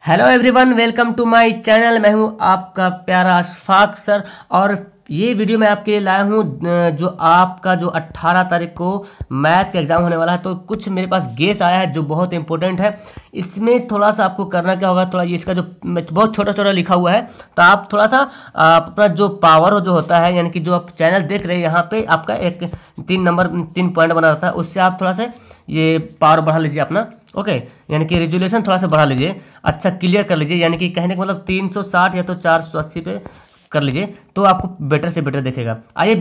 Hello everyone, welcome to my channel. मैं हूं आपका प्यारा अशफाक सर और ये वीडियो मैं आपके लिए लाया हूं जो आपका 18 तारीख को मैथ का एग्ज़ाम होने वाला है। तो कुछ मेरे पास गेस आया है जो बहुत इंपॉर्टेंट है। इसमें थोड़ा सा आपको करना क्या होगा, थोड़ा ये इसका जो बहुत छोटा छोटा लिखा हुआ है, तो आप थोड़ा सा अपना जो पावर जो होता है, यानी कि जो आप चैनल देख रहे हैं यहाँ पे आपका एक 3 पॉइंट बना रहता है, उससे आप थोड़ा सा ये पावर बढ़ा लीजिए अपना। ओके, यानी कि रिजोल्यूशन थोड़ा सा बढ़ा लीजिए, अच्छा क्लियर कर लीजिए, यानी कि कहने का मतलब 360 या तो 480 पे कर लीजिए तो आपको बेटर से बेटर दिखेगा। आइए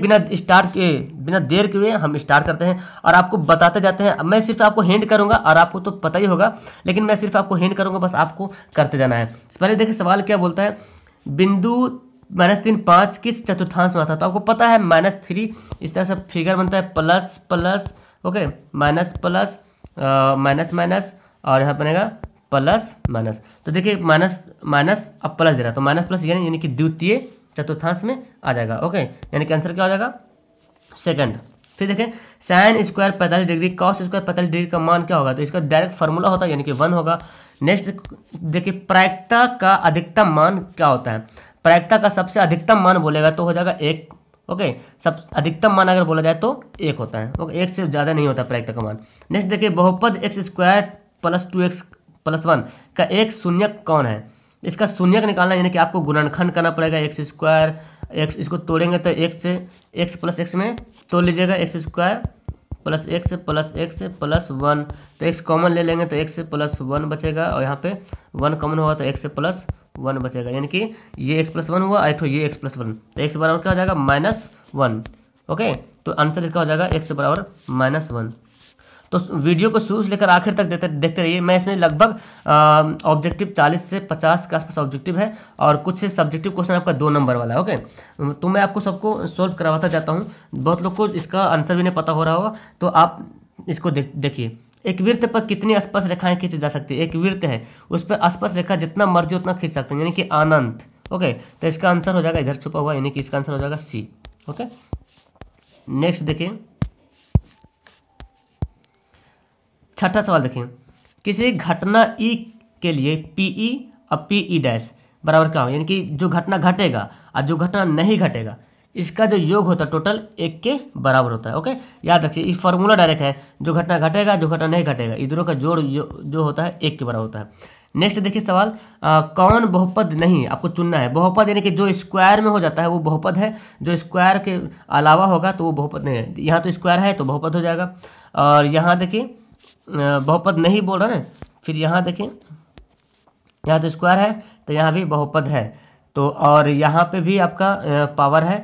बिना देर के हुए हम स्टार्ट करते हैं और आपको बताते जाते हैं। मैं सिर्फ आपको हिंट करूंगा और आपको तो पता ही होगा, लेकिन मैं सिर्फ आपको हिंट करूंगा, बस आपको करते जाना है। पहले देखिए सवाल क्या बोलता है, बिंदु -3 5 किस चतुर्थांश में आता है। तो आपको पता है -3 इस तरह से फिगर बनता है, plus plus, okay, minus plus minus minus और यहाँ बनेगा प्लस माइनस। तो देखिए माइनस माइनस अब प्लस दे रहा है, तो माइनस प्लस यानी कि द्वितीय चतुर्थांश में आ जाएगा। ओके, यानी कि आंसर क्या हो जाएगा, सेकंड। फिर देखें sine square 45 degree cos square 45 degree का मान क्या होगा। तो इसका डायरेक्ट फार्मूला होता है, यानी कि 1 होगा। नेक्स्ट देखिए प्रायिकता का अधिकतम मान क्या होता है। प्रायिकता का सबसे अधिकतम मान बोलेगा तो हो जाएगा 1। ओके, सब अधिकतम मान अगर बोला जाए तो 1 होता है। ओके, 1 से ज़्यादा नहीं होता प्रायिकता का मान। नेक्स्ट देखिए बहुपद x square plus 2x plus 1 का एक शून्यक कौन है। इसका शून्यक निकालना यानी कि आपको गुणनखंड करना पड़ेगा। एक्स स्क्वायर एक्स, इसको तोड़ेंगे तो एक्स से एक्स प्लस एक्स में तोड़ लीजिएगा, x square plus x plus 1, तो एक्स कॉमन ले लेंगे तो एक्स प्लस 1 बचेगा और यहाँ पे 1 कॉमन होगा तो एक्स प्लस 1 बचेगा, यानी कि ये एक्स प्लस 1 हुआ, एक ये एक्स प्लस 1, तो एक्स बराबर क्या हो जाएगा -1। ओके, तो आंसर इसका हो जाएगा एक्स बराबर -1। तो वीडियो को शुरू से लेकर आखिर तक देखते रहिए। मैं इसमें लगभग ऑब्जेक्टिव 40 से 50 के आसपास ऑब्जेक्टिव है और कुछ सब्जेक्टिव क्वेश्चन आपका 2 नंबर वाला है। ओके, तो मैं आपको सबको सोल्व करवाता जाता हूँ। बहुत लोग को इसका आंसर भी नहीं पता हो रहा होगा, तो आप इसको देखिए। एक वृत्त पर कितनी स्पर्श रेखाएं खींची जा सकती है। एक वृत्त है, उस पर स्पर्श रेखा जितना मर्जी उतना खींच सकते हैं, यानी कि अनंत। ओके, तो इसका आंसर हो जाएगा इधर छुपा हुआ, यानी कि इसका आंसर हो जाएगा सी। ओके, नेक्स्ट देखिए छठा सवाल देखिए, किसी घटना ई के लिए पीई और पीई डैश बराबर क्या हो, यानी कि जो घटना घटेगा और जो घटना नहीं घटेगा इसका जो योग होता है टोटल 1 के बराबर होता है। ओके, याद रखिए ये फॉर्मूला डायरेक्ट है, जो घटना घटेगा जो घटना नहीं घटेगा इधरों का जोड़ जो होता है 1 के बराबर होता है। नेक्स्ट देखिए सवाल, कौन बहुपद नहीं, आपको चुनना है। बहुपद यानी कि जो स्क्वायर में हो जाता है वो बहुपद है, जो स्क्वायर के अलावा होगा तो वो बहुपद नहीं है। यहाँ तो स्क्वायर है तो बहुपद हो जाएगा, और यहाँ देखिए बहुपद नहीं बोल रहा है। फिर यहाँ देखें, यहाँ तो स्क्वायर है तो यहाँ भी बहुपद है, तो और यहाँ पे भी आपका पावर है।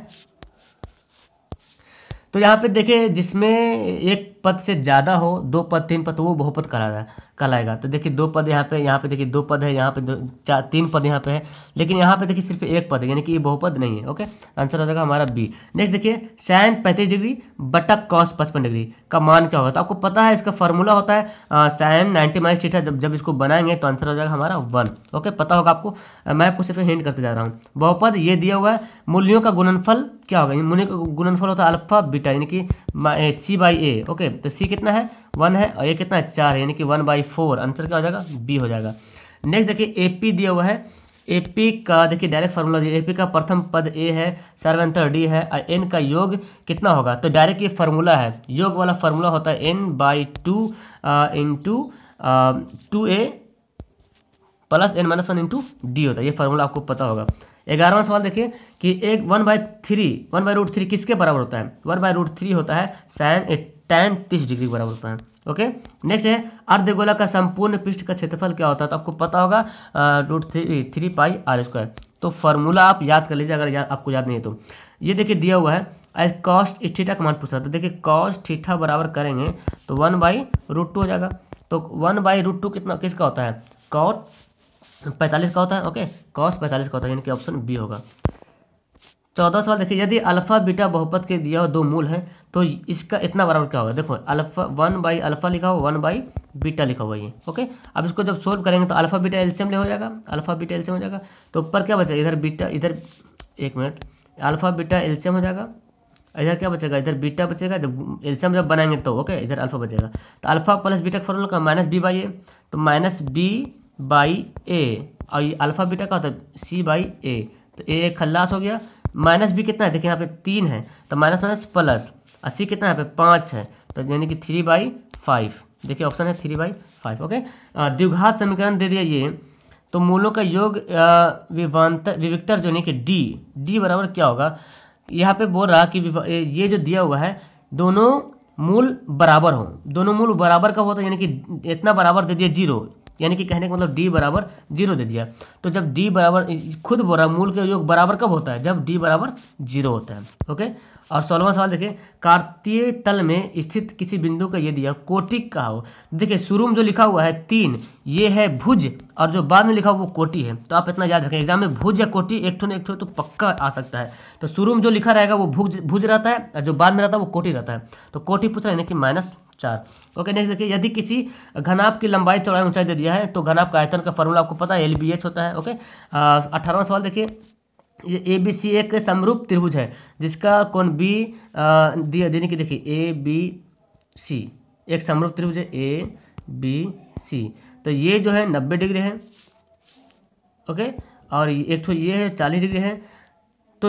तो यहाँ पे देखिए जिसमें एक पद से ज़्यादा हो, 2 पद 3 पद, तो वो बहुपद कहलाएगा। तो देखिए 2 पद यहाँ पे देखिए 2 पद है, यहाँ पे 3 पद यहाँ पे है, लेकिन यहाँ पे देखिए सिर्फ 1 पद है, यानी कि ये बहुपद नहीं है। ओके, आंसर हो जाएगा हमारा बी। नेक्स्ट देखिए साइन 35 डिग्री बटा कॉस 55 डिग्री का मान क्या होगा। तो आपको पता है इसका फॉर्मूला होता है साइन 90 माइनस थीटा। जब इसको बनाएंगे तो आंसर हो जाएगा हमारा 1। ओके, पता होगा आपको, मैं आपको सिर्फ हिंट करते जा रहा हूँ। बहुपद ये दिया हुआ है, मूल्यों का गुणनफल क्या होगा। मूल्यों का गुणनफल होता है अल्फा बीटा, यानी कि C/A। ओके, तो C कितना है 1 है और A कितना है 4 है, यानी कि 1/4। आंसर क्या हो जाएगा बी हो जाएगा। नेक्स्ट देखिए AP दिया हुआ है, AP का देखिए डायरेक्ट फार्मूला दिया, AP का प्रथम पद A है, सर्वांतर D है और N का योग कितना होगा। तो डायरेक्ट ये फार्मूला है, योग वाला फार्मूला होता है N/2 into 2A plus N-1 into D होता है। ये फार्मूला आपको पता होगा। 11वां सवाल देखिए कि एक 1/√3 किसके बराबर होता है। 1/√3 होता है tan 30 डिग्री बराबर होता है। ओके, नेक्स्ट है अर्धगोला का संपूर्ण पृष्ठ का क्षेत्रफल क्या होता है। तो आपको पता होगा √3 पाई r²। तो फार्मूला आप याद कर लीजिए अगर आपको याद नहीं है तो। ये देखिए दिया हुआ है कॉस थीटा का मान पूछा, तो देखिए कॉस थीटा बराबर करेंगे तो 1/√2 हो जाएगा। तो 1/√2 कितना किसका होता है, कॉस 45 का होता है। ओके, कॉस 45 का होता है, यानी कि ऑप्शन बी होगा। 14वां सवाल देखिए, यदि अल्फा बीटा बहुपद के दिया हो 2 मूल हैं तो इसका इतना बराबर क्या होगा। देखो अल्फा 1/अल्फा लिखा हुआ, 1/बीटा लिखा हुआ ये। ओके, अब इसको जब सोल्व करेंगे तो अल्फा बीटा एलसीएम ले हो जाएगा, अल्फा बीटा एलसीएम हो जाएगा। तो ऊपर क्या बचेगा, इधर बीटा, इधर 1 मिनट, अल्फा बीटा एलसीएम हो जाएगा, इधर क्या बचेगा, इधर बीटा बचेगा। जब एलसीएम जब बनाएंगे तो ओके इधर अल्फा बचेगा। तो अल्फा प्लस बीटा का फॉर्मूला का -b/a, तो -b बाई ए, और ये अल्फा बीटा का होता है सी बाई ए। तो ए खल्लास हो गया। माइनस बी कितना है, देखिए यहाँ पे 3 है, तो माइनस माइनस प्लस, और सी कितना है यहाँ पे 5 है, तो यानी कि 3/5। देखिए ऑप्शन है 3/5। ओके, द्विघात समीकरण दे दिया ये, तो मूलों का योग विविक्तर जो नहीं कि डी बराबर क्या होगा। यहाँ पे बोल रहा कि ये जो दिया हुआ है दोनों मूल बराबर हो, दोनों मूल बराबर का होता है, यानी कि इतना बराबर दे दिया 0, यानी कि कहने का मतलब डी बराबर 0 दे दिया। तो जब डी बराबर, खुद बोल रहा मूल के योग बराबर कब होता है, जब डी बराबर 0 होता है। ओके, और 16वां सवाल देखिए, कार्तीय तल में स्थित किसी बिंदु का ये दिया कोटि का हो। देखिए शुरू में जो लिखा हुआ है 3, ये है भुज, और जो बाद में लिखा हुआ वो कोटि है। तो आप इतना याद रखें, एग्जाम में भुज या कोटि एक ठो तो पक्का आ सकता है। तो शुरू में जो लिखा रहेगा वो भुज रहता है, और जो बाद में रहता है वो कोटि रहता है। तो कोटि पूछ रहा है, यानी कि -4। ओके, नेक्स्ट देखिए, यदि किसी घनाभ की लंबाई चौड़ाई ऊंचाई दे दिया है तो घनाभ का आयतन का फॉर्मूला आपको पता है, LBH होता है। ओके, 18वां सवाल देखिए, ये ABC एक समरूप त्रिभुज है जिसका कोण B देने की, देखिए ABC एक समरूप त्रिभुज है ABC, तो ये जो है 90 डिग्री है। ओके, और एक तो ये है 40 डिग्री है। तो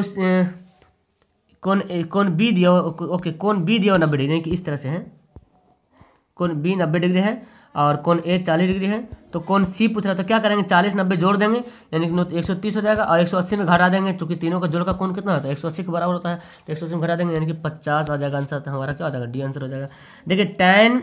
कोण B दिया हो, ओके कोण B दिया हो 90 डिग्री, यानी कि इस तरह से है, कोण B 90 डिग्री है और कोण A 40 डिग्री है। तो कोण C पूछ रहा था, क्या करेंगे 40 90 जोड़ देंगे, यानी कि 130 हो जाएगा, और 180 में घटा देंगे, क्योंकि तीनों का जोड़ का कोण कितना होता है 180 के बराबर होता है। तो 180 में घटा देंगे, यानी कि 50 आ जाएगा आंसर। तो हमारा क्या हो जाएगा, डी आंसर हो जाएगा। देखिए tan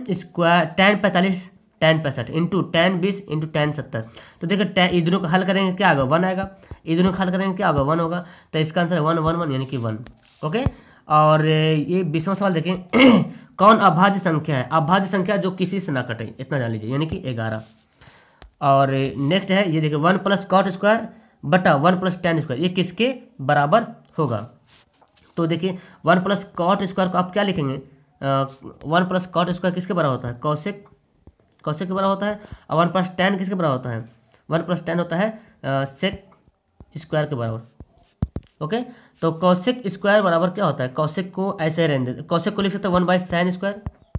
45 tan 65 into tan 20 into tan 70। तो देखिए ये दोनों का हल करेंगे क्या आएगा, 1 आएगा, ये दोनों का हल करेंगे क्या होगा, 1 होगा। तो इसका आंसर है 1 1 1, यानी कि 1। ओके, और ये 20वां सवाल देखें, कौन अभाज्य संख्या है, अभाज्य संख्या जो किसी से ना कटे, इतना जान लीजिए, यानी कि 11। और नेक्स्ट है ये देखिए, 1 + cot स्क्वायर बटा 1 + tan स्क्वायर, ये किसके बराबर होगा। तो देखिए 1 + cot स्क्वायर को आप क्या लिखेंगे, 1 + cot स्क्वायर किसके बराबर होता है, कौशिक के बराबर होता है। और 1 + tan किसके बराबर होता है, 1 + tan होता है सेक स्क्वायर के बराबर। ओके, तो कौशिक स्क्वायर बराबर क्या होता है, कौशिक को ऐसे रहने देते, कौशिक को लिख सकते हैं 1/sin स्क्वायर।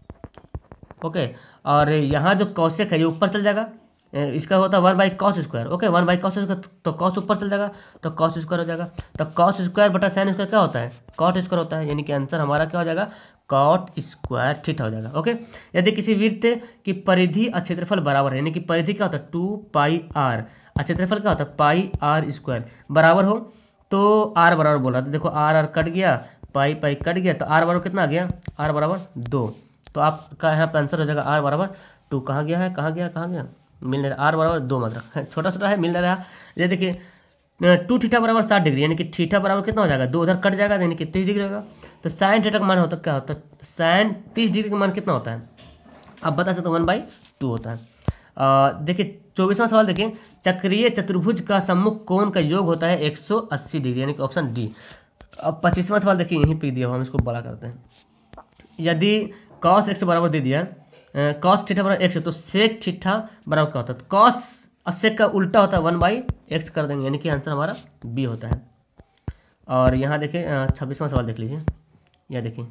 ओके, और यहाँ जो कौशिक है ये ऊपर चल जाएगा, इसका होता है 1/cos square. Okay, 1/cos square, तो cos ऊपर चल जाएगा, तो cos स्क्वायर हो जाएगा। तो cos स्क्वायर बटा sin स्क्वायर क्या होता है, cot स्क्वायर होता है, यानी कि आंसर हमारा क्या हो जाएगा, cot स्क्वायर थीटा हो जाएगा। ओके, यदि किसी वृत्त की परिधि और क्षेत्रफल बराबर है, यानी कि परिधि क्या होता है 2πr, और क्षेत्रफल क्या होता है πr² बराबर हो, तो r बराबर बोला, तो देखो r कट गया, पाई कट गया, तो r बराबर कितना आ गया, r बराबर 2। तो आपका यहाँ पर आंसर हो जाएगा r बराबर 2। कहाँ गया है, कहाँ गया, मिल नहीं रहा, r बराबर 2 मतलब छोटा है, मिल नहीं रहा। ये देखिए 2 थीटा बराबर 60 डिग्री, यानी कि थीटा बराबर कितना हो जाएगा, 2 उधर कट जाएगा, यानी कि 30 डिग्री होगा। तो sin थीटा का मान होता क्या होता है, sin 30 डिग्री का मान कितना होता है, आप बता सकते हो 1/2 होता है। देखिए 24वां सवाल देखिए, चक्रीय चतुर्भुज का सम्मुख कोण का योग होता है 180 डिग्री, यानी कि ऑप्शन डी। अब 25वां सवाल देखिए, यहीं पे दिया हुआ, हम इसको बड़ा करते हैं। यदि cos x बराबर दे दिया, cos थीटा बराबर x है, तो sec थीटा बराबर क्या होता है, तो cos और sec का उल्टा होता है 1/x कर देंगे, यानी कि आंसर हमारा b होता है। और यहाँ देखिए 26वां सवाल देख लीजिए, यह देखिए,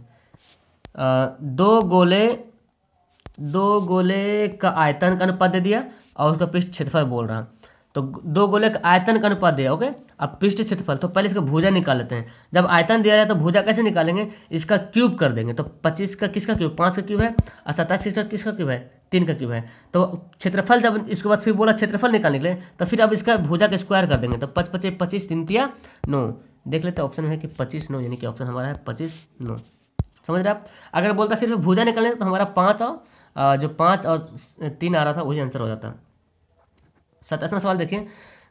दो गोले का आयतन का अनुपात दे दिया और उसका पृष्ठ क्षेत्रफल बोल रहा, तो 2 गोले का आयतन का अनुपात दिया। ओके, अब पृष्ठ क्षेत्रफल, तो पहले इसका भुजा निकाल लेते हैं। जब आयतन दिया जाए तो भुजा कैसे निकालेंगे, इसका क्यूब कर देंगे। तो 25 का किसका क्यूब, 5 का क्यूब है, और 27 किसका क्यूब है, 3 का क्यूब है। तो क्षेत्रफल, जब इसके बाद फिर बोला क्षेत्रफल निकालने के लिए, तो फिर अब इसका भुजा का स्क्वायर कर देंगे। तो 5 25 25 3 तिया 9, देख लेते हैं ऑप्शन में है कि 25 9, यानी कि ऑप्शन हमारा है 25 9। समझ रहे आप, अगर बोलता सिर्फ भुजा निकालने तो हमारा 5 और जो 5 और 3 आ रहा था वही आंसर हो जाता। 27वां सवाल देखिए,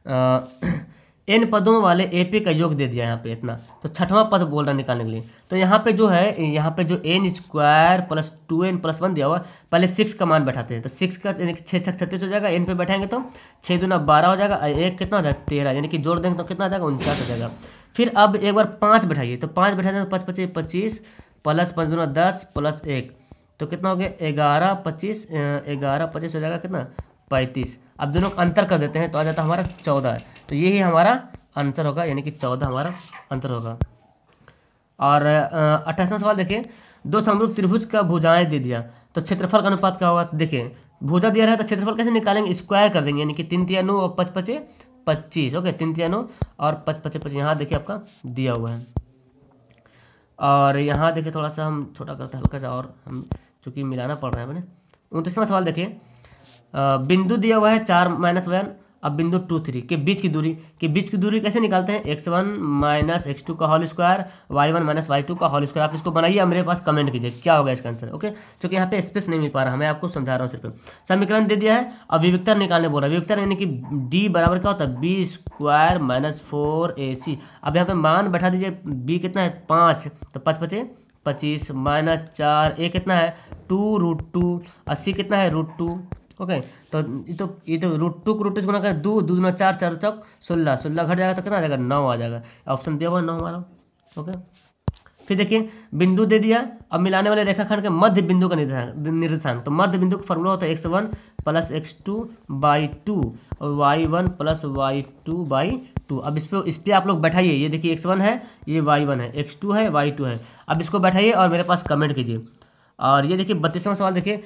n पदों वाले AP का योग दे दिया यहाँ पे इतना, तो 6वां पद बोल रहा निकालने के लिए। तो यहाँ पे जो है, यहाँ पे जो n² + 2n + 1 दिया हुआ, पहले 6 का मान बैठाते हैं। तो 6 का 6 6 36 हो जाएगा, n पे बैठाएंगे तो 6 दूना 12 हो जाएगा, 1 कितना हो जाएगा 13, यानी कि जोड़ देंगे तो कितना आ जाएगा 49 हो जाएगा। फिर अब एक बार 5 बैठाइए, तो 5 बैठाएंगे तो 5 25 25 + 5 दूना 10 + 1, तो कितना हो गया 11 25 हो जाएगा कितना 35। अब दोनों का अंतर कर देते हैं तो आ जाता है हमारा 14। तो यही हमारा आंसर होगा, यानी कि 14 हमारा आंसर होगा। और 28वां सवाल देखिए, 2 समरूप त्रिभुज का भुजाएं दे दिया, तो क्षेत्रफल का अनुपात क्या होगा। देखिए भुजा दिया रहा है तो क्षेत्रफल कैसे निकालेंगे, स्क्वायर कर देंगे, यानी कि 3 तिया 9 और 5 पचे 25। ओके, 3 तिया 9 और 5 पचे 25, यहाँ देखिए आपका दिया हुआ है। और यहाँ देखिए थोड़ा सा हम छोटा करते हैं हल्का सा, और हम चूँकि मिलाना पड़ रहा है मैंने। 29वां सवाल देखिए, बिंदु दिया हुआ है 4 - 1, अब बिंदु 2 3 के बीच की दूरी कैसे निकालते हैं, x1 - x2 का होल स्क्वायर, y1 - y2 का होल स्क्वायर। आप इसको बनाइए और मेरे पास कमेंट कीजिए क्या होगा इसका आंसर। ओके, क्योंकि यहाँ पे स्पेस नहीं मिल पा रहा, मैं आपको समझा रहा हूँ सिर्फ। समीकरण दे दिया है, अब विविक्तर निकालने बोल रहा है। विविक्तर यानी कि d बराबर क्या होता है, b² - 4ac। अब यहाँ पे मान बैठा दीजिए, b कितना है 5, तो 5 पचे 25 -4, a कितना है 2√2, 80 कितना है √2। ओके, तो ये तो √2 को √2 से गुना कर 2 2 दूना 4 4 चौक 16 16 घट जाएगा तो कितना आ जाएगा 9 आ जाएगा। ऑप्शन दिया हुआ 9 हमारा। ओके, फिर देखिए बिंदु दे दिया, अब मिलाने वाले रेखाखंड के मध्य बिंदु का निर्देशांक। तो मध्य बिंदु का फॉर्मूला होता है x1 + x2/2 और y1 + y2/2। अब इस पे आप लोग बैठाइए, ये देखिए x1 है, ये y1 है, x2 है, y2 है। अब इसको बैठाइए और मेरे पास कमेंट कीजिए। और ये देखिए 32वां सवाल देखिए,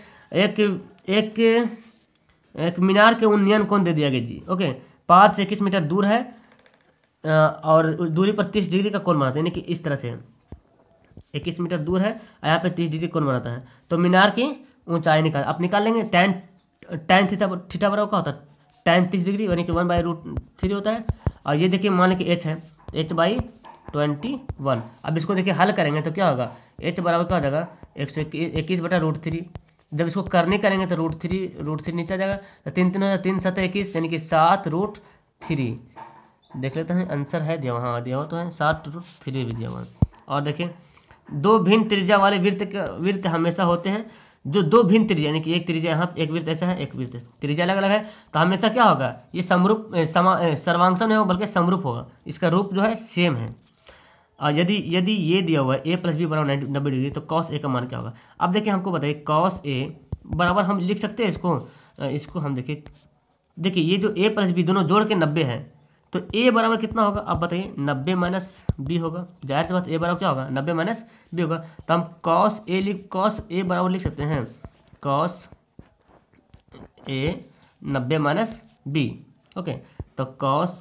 एक मीनार के उन्नयन कोण दे दिया गया जी। ओके, 5 से 21 मीटर दूर है और दूरी पर 30 डिग्री का कोण बनाता है, यानी कि इस तरह से 21 मीटर दूर है, यहाँ पे 30 डिग्री कोण बनाता है। तो मीनार की ऊंचाई आप निकाल लेंगे। tan थीटा बराबर क्या होता है, tan 30 डिग्री, यानी कि 1/√3 होता है। और ये देखिए मान लें कि h है, h/21। अब इसको देखिए हल करेंगे तो क्या होगा, h बराबर क्या हो जाएगा 121/√3। जब इसको करने करेंगे तो √3 नीचे आ जाएगा, तो 3 3 3 7 21, यानी कि 7√3। देख लेते हैं आंसर है दिया हुआ, हाँ दिया हुआ तो है 7√3 भी दिया हुआ है। और देखिए दो भिन्न त्रिज्या वाले वृत्त हमेशा होते हैं, जो दो भिन्न त्रिज्या, यानी कि एक त्रिज्या यहाँ एक वृत्त ऐसा है, एक वृत्त त्रिज्या अलग अलग है, तो हमेशा क्या होगा, ये समरूप सर्वांगसम नहीं होगा बल्कि समरूप होगा, इसका रूप जो है सेम है। और यदि ये दिया हुआ है a + b बराबर 90 डिग्री, तो cos a का मान क्या होगा। अब देखिए हमको बताइए cos a बराबर हम लिख सकते हैं इसको हम देखिए ये जो a + b दोनों जोड़ के 90 है, तो a बराबर कितना होगा आप बताइए, 90 - b होगा। जाहिर सी बात a बराबर क्या होगा 90 - b होगा। तो हम cos a बराबर लिख सकते हैं cos a 90 - b। ओके, तो cos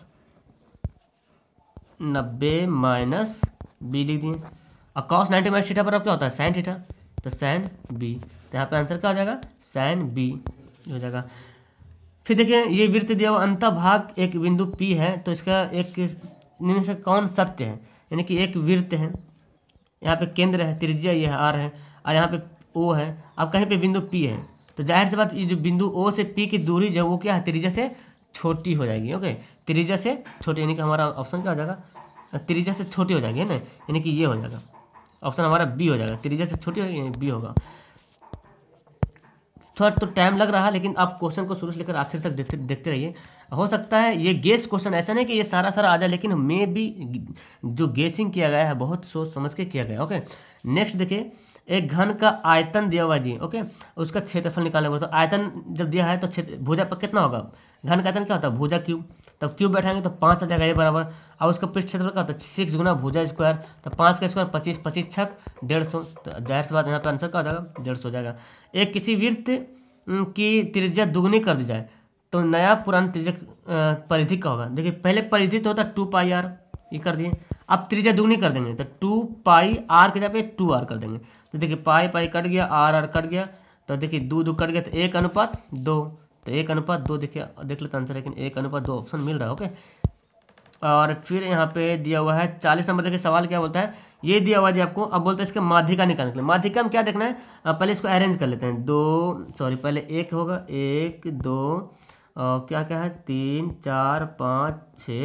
90 - b लिख दिए। और cos 90 - थीटा बराबर क्या होता है sin थीटा, तो sin b। तो यहाँ पे आंसर क्या हो जाएगा sin b हो जाएगा। फिर देखिए ये वृत्त दिया हुआ अंतःभाग एक बिंदु P है, तो इसका एक निम्न से कौन सत्य है, यानी कि एक वृत्त है, यहाँ पे केंद्र है, त्रिज्या ये है r है, और यहाँ पे O है, अब कहीं पे बिंदु P है, तो जाहिर सी बात ये जो बिंदु O से P की दूरी जो वो क्या है त्रिज्या से छोटी हो जाएगी। ओके, त्रिज्या से छोटी, यानी कि हमारा ऑप्शन क्या हो जाएगा, त्रिज्या से छोटी हो जाएगी, है ना, यानी कि ये हो जाएगा ऑप्शन हमारा बी हो जाएगा, त्रिज्या से छोटी हो जाएगी, बी होगा। थोड़ा तो टाइम लग रहा है, लेकिन आप क्वेश्चन को शुरू से लेकर आखिर तक देखते रहिए। हो सकता है ये गेस क्वेश्चन ऐसा नहीं कि ये सारा आ जाए, लेकिन मे भी जो गेसिंग किया गया है बहुत सोच समझ के किया गया। ओके, नेक्स्ट देखिए, एक घन का आयतन दिया हुआ जी। ओके, उसका क्षेत्रफल निकालना पड़ता है। तो आयतन जब दिया है तो क्षेत्र भुजा पर कितना होगा, घन का आयतन क्या होता है भुजा क्यूब, तब क्यूब बैठाएंगे तो 5 आ जाएगा ये बराबर। और उसका पृष्ठ क्षेत्रफल क्या होता है 6 गुना भुजा स्क्वायर, तो 5 का स्क्वायर 25 25 छक 150, तो जाहिर सी बात यहाँ पर आंसर क्या हो जाएगा 150 हो जाएगा। एक किसी वृत्त की त्रिज्या दुगनी कर दी जाए तो नया पुराना त्रिज्या परिधि का होगा। देखिए पहले परिधि तो होता है 2πr, ये कर दिए। अब त्रिज्या दुगनी कर देंगे तो 2πr के जगह पे 2r कर देंगे। तो देखिए पाई कट गया, r कट गया, तो देखिए 2 कट गया, तो 1:2, तो 1:2 देखिए देख लेते आंसर, लेकिन 1:2 ऑप्शन मिल रहा है। ओके, और फिर यहाँ पे दिया हुआ है 40 नंबर। देखिए सवाल क्या बोलता है, ये दिया हुआ है आपको, अब बोलते हैं इसके माध्यिका निकालने के लिए। माध्यिका में क्या देखना है, पहले इसको अरेंज कर लेते हैं। पहले 1 होगा, 1 2 क्या क्या है 3 4 5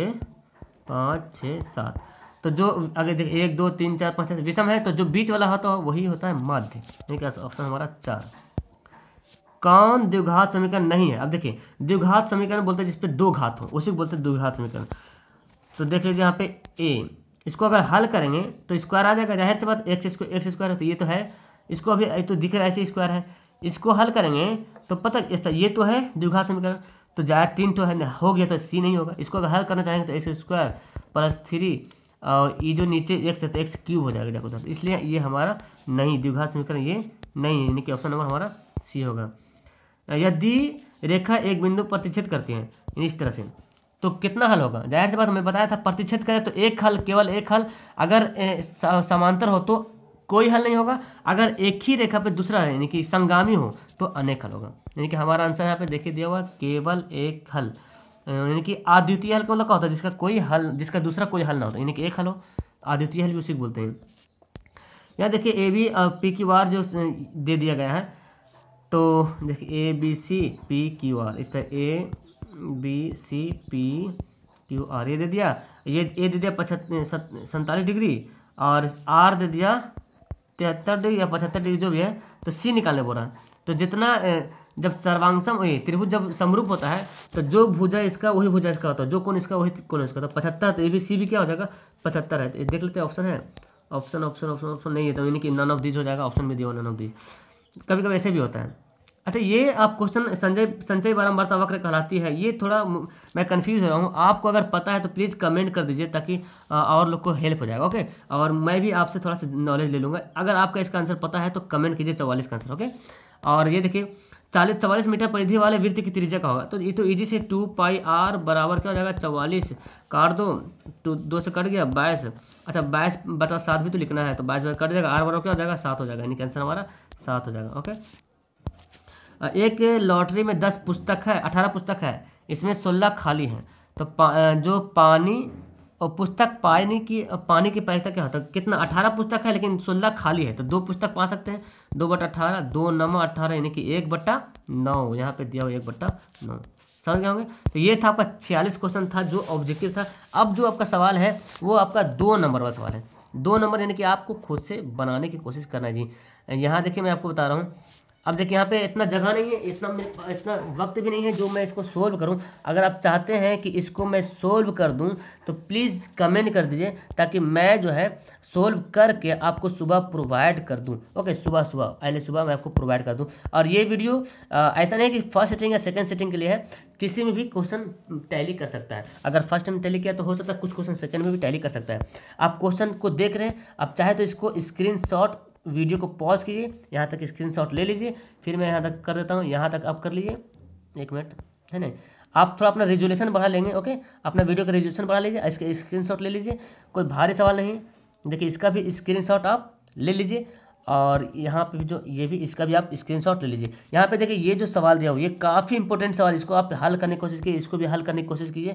6 7। तो जो आगे देखिए 1 2 3 4 5 6 विषम है, तो जो बीच वाला होता है वही होता है माध्य, ठीक है ऑप्शन हमारा 4। कौन द्विघात समीकरण नहीं है। अब देखिए द्विघात समीकरण बोलते हैं जिसपे 2 घात हो, उसी को बोलते हैं द्विघात समीकरण। तो देख लीजिए यहाँ पे a, इसको अगर हल करेंगे तो स्क्वायर आ जाएगा, जाहिर सी बात एक्स स्क्वायर, तो ये तो है, इसको अभी तो दिख रहा है ऐसे स्क्वायर है, इसको हल करेंगे तो पता ये तो है द्विघात समीकरण, तो जाहिर 3 तो है हो गया, तो सी नहीं होगा। इसको अगर हल करना चाहेंगे तो एक्स स्क्वायर +3 और ये जो नीचे एक्स है तो एक्स क्यूब हो जाएगा देखो, इसलिए ये हमारा नहीं द्विघात समीकरण ये नहीं है, यानी कि ऑप्शन नंबर हमारा सी होगा। यदि रेखा एक बिंदु प्रतिच्छेद करती है इस तरह से, तो कितना हल होगा? जाहिर सी बात हमें बताया था प्रतिच्छेद करें तो एक हल, केवल एक हल। अगर समांतर हो तो कोई हल नहीं होगा। अगर एक ही रेखा पे दूसरा है यानी कि संगामी हो तो अनेक हल होगा। यानी कि हमारा आंसर यहाँ पे देखिए दिया हुआ केवल एक हल, यानी कि अद्वितीय हल का मतलब क्या होता है? जिसका कोई हल, जिसका दूसरा कोई हल ना होता, यानी कि एक हल हो। अद्वितीय हल भी उसी को बोलते हैं। यहाँ देखिए A B P Q R जो दे दिया गया है, तो देखिए A B C P Q R, इस तरह A B C P Q R ये दे दिया। ये ए दे दिया 47 डिग्री और आर दे दिया 73 डिग्री या 75 डिग्री जो भी है। तो सी निकालने बोल रहा है। तो जितना जब सर्वांगसम त्रिभुज जब समरूप होता है तो जो भुजा इसका वही भुजा इसका होता है, जो कोण इसका वही कोण इसका। तो 75, तो ए बी सी भी क्या हो जाएगा? 75 है। तो देख लेते हैं ऑप्शन है, ऑप्शन ऑप्शन ऑप्शन ऑप्शन नहीं है, तो यानी कि नन ऑफ दीज हो जाएगा। ऑप्शन में दिया नन ऑफ दीज, कभी कभी ऐसे भी होता है। अच्छा, ये आप क्वेश्चन संचय बारंबारता वक्र कहलाती है, ये थोड़ा मैं कंफ्यूज हो रहा हूँ। आपको अगर पता है तो प्लीज़ कमेंट कर दीजिए ताकि और लोग को हेल्प हो जाएगा। ओके, और मैं भी आपसे थोड़ा सा नॉलेज ले लूँगा। अगर आपका इसका आंसर पता है तो कमेंट कीजिए 44 का आंसर। ओके, और ये देखिए 44 मीटर परिधि वाले वृत्त की त्रिज्या का होगा। तो ये तो इजी से 2 पाई आर बराबर क्या हो जाएगा? 44 काट दो, 2 से कट गया 22। अच्छा 22/7 भी तो लिखना है, तो 22 कट जाएगा, आर बराबर क्या हो जाएगा? 7 हो जाएगा। यानी कि आंसर हमारा 7 हो जाएगा। ओके, एक लॉटरी में 10 पुस्तक है, 18 पुस्तक है, इसमें 16 खाली हैं। तो जो पानी और पुस्तक पानी की प्रायिकता क्या होता है? कितना? 18 पुस्तक है लेकिन 16 खाली है, तो 2 पुस्तक पा सकते हैं। 2/18, 2 9 18 यानी कि 1/9। यहाँ पे दिया हुआ 1/9, समझ गए होंगे। तो ये था आपका 46 क्वेश्चन था जो ऑब्जेक्टिव था। अब जो आपका सवाल है वो आपका 2 नंबर वाला सवाल है। 2 नंबर यानी कि आपको खुद से बनाने की कोशिश करना है जी। यहाँ देखिए मैं आपको बता रहा हूँ। अब देखिए यहाँ पे इतना जगह नहीं है, इतना वक्त भी नहीं है जो मैं इसको सोल्व करूँ। अगर आप चाहते हैं कि इसको मैं सोल्व कर दूँ तो प्लीज़ कमेंट कर दीजिए ताकि मैं जो है सोल्व करके आपको सुबह प्रोवाइड कर दूँ। ओके, सुबह पहले सुबह मैं आपको प्रोवाइड कर दूँ। और ये वीडियो ऐसा नहीं है कि फर्स्ट सेटिंग या सेकंड सेटिंग के लिए है, किसी में भी क्वेश्चन टैली कर सकता है। अगर फर्स्ट टाइम टैली किया तो हो सकता है कुछ क्वेश्चन सेकंड में भी टैली कर सकता है। आप क्वेश्चन को देख रहे हैं, आप चाहे तो इसको स्क्रीनशॉट, वीडियो को पॉज कीजिए, यहाँ तक स्क्रीनशॉट ले लीजिए, फिर मैं यहाँ तक कर देता हूँ, यहाँ तक आप कर लीजिए। 1 मिनट है नहीं, आप थोड़ा अपना रेजोल्यूशन बढ़ा लेंगे। ओके, अपना वीडियो का रेजोल्यूशन बढ़ा लीजिए, इसके स्क्रीनशॉट ले लीजिए, कोई भारी सवाल नहीं। देखिए इसका भी स्क्रीनशॉट आप ले लीजिए और यहाँ पे जो ये भी, इसका भी आप स्क्रीनशॉट ले लीजिए। यहाँ पे देखिए ये जो सवाल दिया हो ये काफ़ी इंपॉर्टेंट सवाल, इसको आप हल करने की कोशिश कीजिए, इसको भी हल करने की कोशिश कीजिए।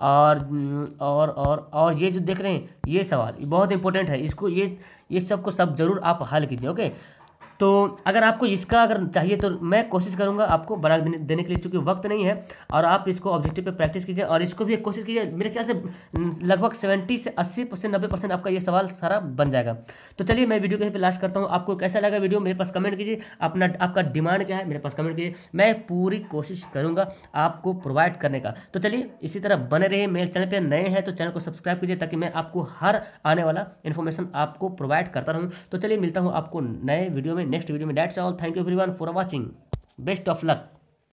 और ये जो देख रहे हैं ये सवाल ये बहुत इंपॉर्टेंट है, इसको ये सब को सब जरूर आप हल कीजिए। ओके, तो अगर आपको इसका अगर चाहिए तो मैं कोशिश करूंगा आपको बना देने के लिए, चूँकि वक्त नहीं है। और आप इसको ऑब्जेक्टिव पे प्रैक्टिस कीजिए और इसको भी कोशिश कीजिए। मेरे ख्याल से लगभग 70 से 80% 90% आपका ये सवाल सारा बन जाएगा। तो चलिए मैं वीडियो कहीं पे लास्ट करता हूँ। आपको कैसा लगा वीडियो मेरे पास कमेंट कीजिए, आपका डिमांड क्या है मेरे पास कमेंट कीजिए, मैं पूरी कोशिश करूँगा आपको प्रोवाइड करने का। तो चलिए इसी तरह बने रहिए। मेरे चैनल पर नए हैं तो चैनल को सब्सक्राइब कीजिए ताकि मैं आपको हर आने वाला इन्फॉर्मेशन आपको प्रोवाइड करता रहूँ। तो चलिए मिलता हूँ आपको नए वीडियो में, नेक्स्ट वीडियो में। That's all, thank you everyone for watching, best of luck.